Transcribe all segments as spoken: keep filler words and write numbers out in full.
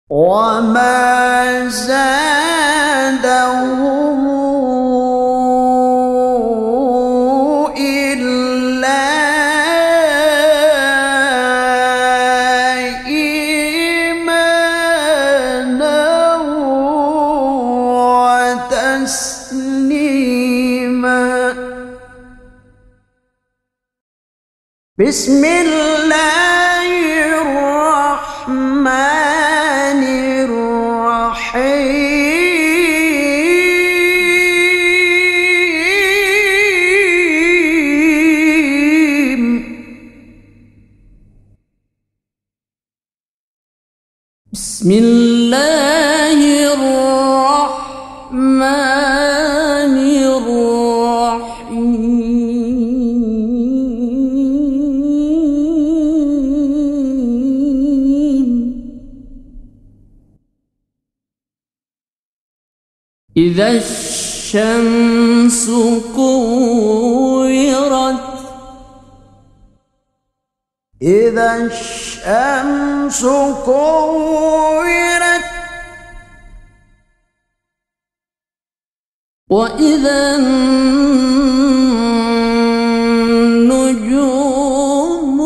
وما زادهم إلا إيمانا وتسليما. بسم الله الرحمن الرحيم. بسم الله الرحمن الرحيم. إذا الشمس كورت إذا الشمس كورت وإذا النجوم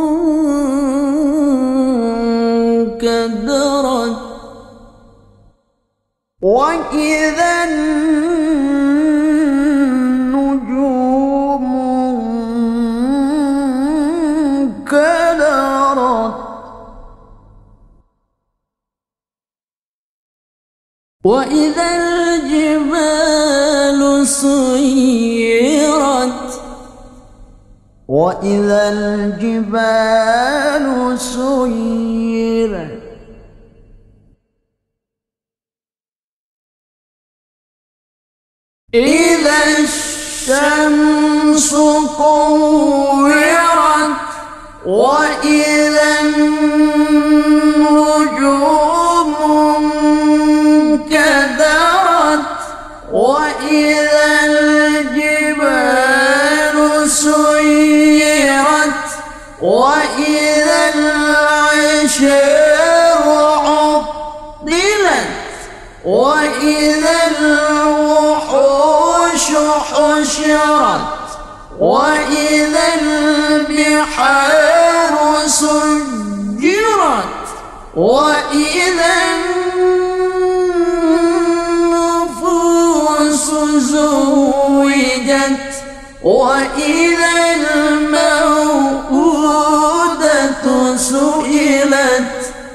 انكدرت وإذا النجوم انكدرت وإذا الجبال سيرت وإذا الجبال سيرت إذا الشمس كورت وإذا النجوم انكدرت وإذا الجبال سيرت وإذا العشار عطلت وإذا الوحوش حشرت وإذا البحار سجرت وإذا النفوس زوجت وإذا الموءودة سئلت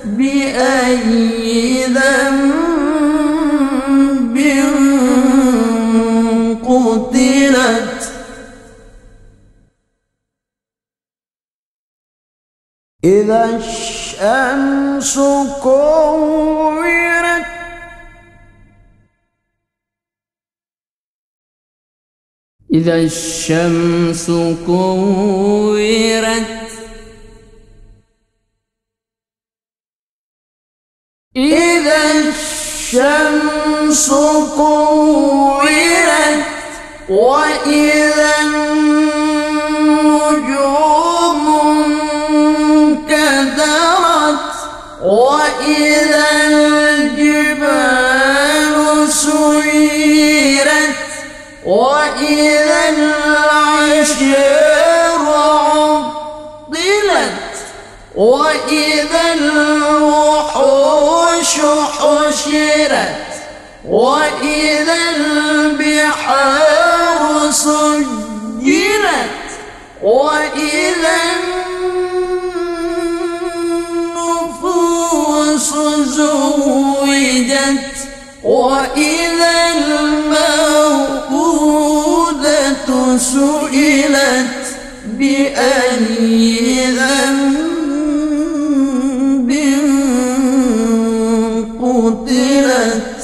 بأي ذنب قتلت. إذا الشمس كورت إذا الشمس كورت إذا الشمس كورت وإذا النجوم انكدرت وإذا الجبال سيرت وإذا العشار عطلت وإذا الوحوش حشرت وإذا البحار سجرت وإذا النفوس زوجت وإذا الموءودة سئلت بأي ذنب قتلت.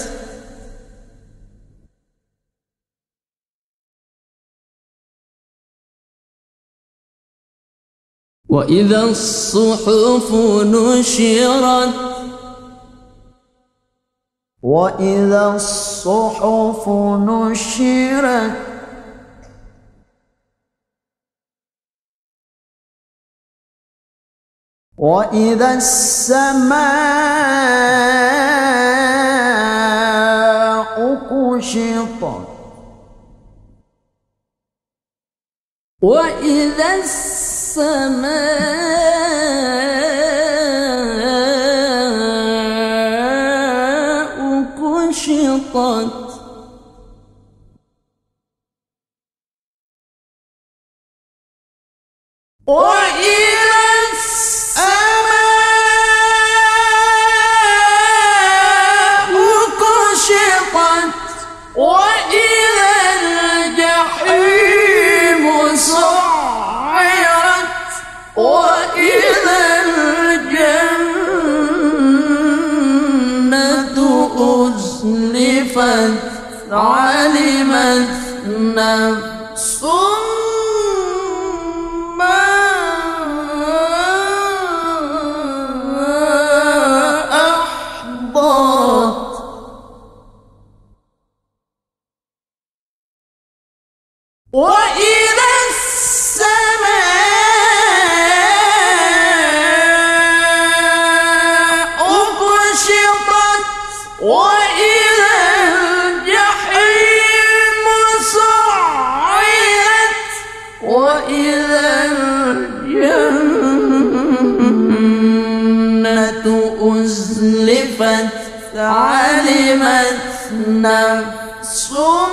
وإذا الصحف نشرت وإذا الصحف نشرت وإذا السماء كشطت وإذا السماء كشطت وإذا السماء كشطت وإذا الجحيم سعرت وإذا الجنة أزلفت علمت نفس وإذا السماء كشطت وإذا الجحيم سعرت وإذا الجنة أزلفت علمت نفس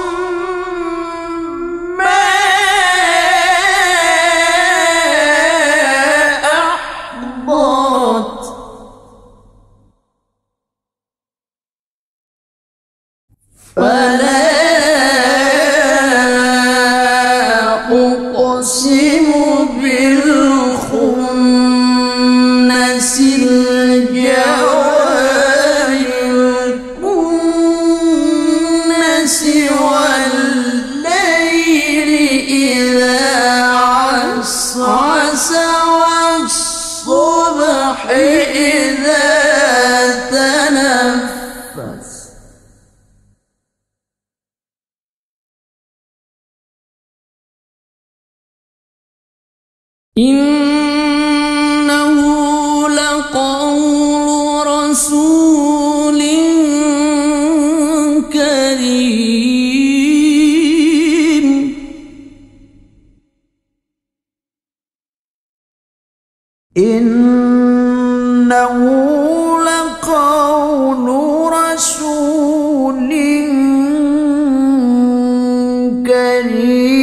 فلا أقسم بالخنس الجوار الكنس والليل إذا عسعس والصبح إذا تنفس إنه لقول رسول كريم إنه لقول رسول كريم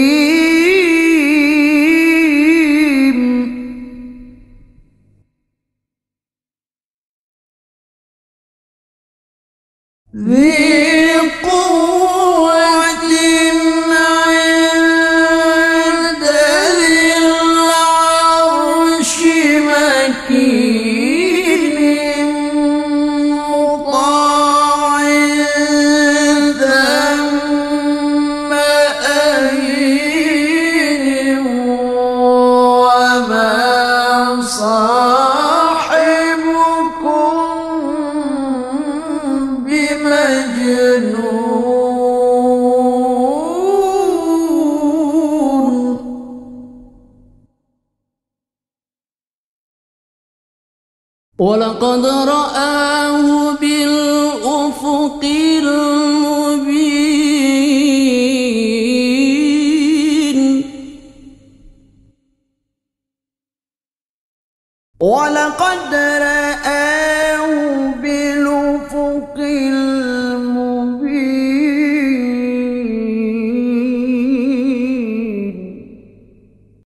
ذي قوة عند ذي العرش مكين مطاع ثم أمين وما صاحبكم بمجنون ولقد رآه بالأفق